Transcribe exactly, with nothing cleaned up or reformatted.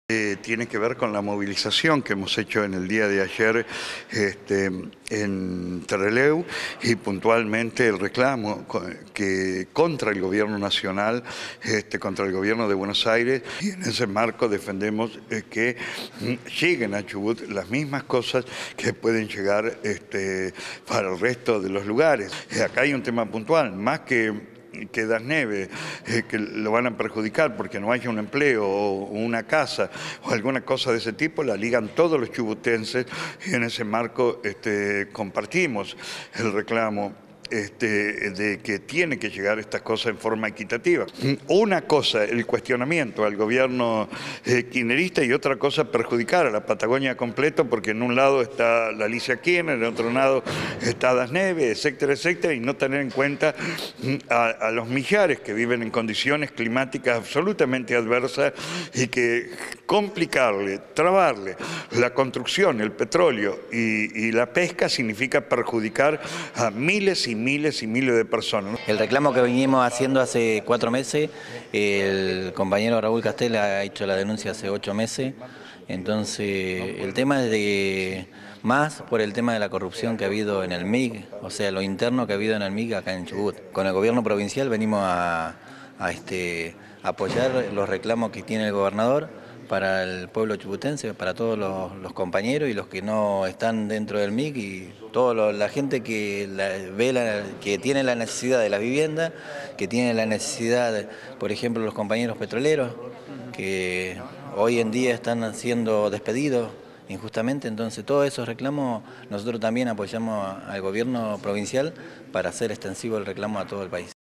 Eh, tiene que ver con la movilización que hemos hecho en el día de ayer este, en Trelew y puntualmente el reclamo que, contra el gobierno nacional, este, contra el gobierno de Buenos Aires, y en ese marco defendemos eh, que lleguen a Chubut las mismas cosas que pueden llegar este, para el resto de los lugares. Eh, acá hay un tema puntual, más que que Dasneve, eh, que lo van a perjudicar porque no haya un empleo o una casa o alguna cosa de ese tipo, la ligan todos los chubutenses y en ese marco este, compartimos el reclamo Este, de que tiene que llegar estas cosas en forma equitativa. Una cosa, el cuestionamiento al gobierno eh, kirchnerista, y otra cosa, perjudicar a la Patagonia completo, porque en un lado está la Alicia Kirchner, en otro lado está Dasneve, etcétera, etcétera, y no tener en cuenta a, a los millares que viven en condiciones climáticas absolutamente adversas y que complicarle, trabarle la construcción, el petróleo y, y la pesca significa perjudicar a miles y miles y miles de personas. El reclamo que venimos haciendo hace cuatro meses, el compañero Raúl Castel ha hecho la denuncia hace ocho meses, entonces el tema es de más por el tema de la corrupción que ha habido en el M I G, o sea, lo interno que ha habido en el M I G acá en Chubut. Con el gobierno provincial venimos a, a este, apoyar los reclamos que tiene el gobernador para el pueblo chubutense, para todos los, los compañeros y los que no están dentro del M I C y toda la gente que, la, ve la, que tiene la necesidad de la vivienda, que tiene la necesidad, por ejemplo, los compañeros petroleros, que hoy en día están siendo despedidos injustamente. Entonces todos esos reclamos nosotros también apoyamos al gobierno provincial para hacer extensivo el reclamo a todo el país.